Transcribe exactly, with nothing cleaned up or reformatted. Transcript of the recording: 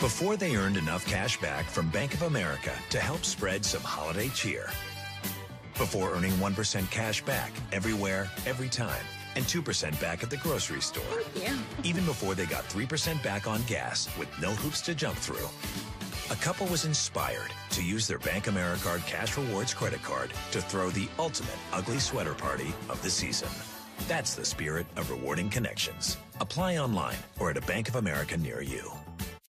before they earned enough cash back from Bank of America to help spread some holiday cheer. Before earning one percent cash back everywhere, every time, and two percent back at the grocery store. Yeah. Even before they got three percent back on gas with no hoops to jump through. A couple was inspired to use their Bank AmeriCard Cash Rewards credit card to throw the ultimate ugly sweater party of the season. That's the spirit of rewarding connections. Apply online or at a Bank of America near you.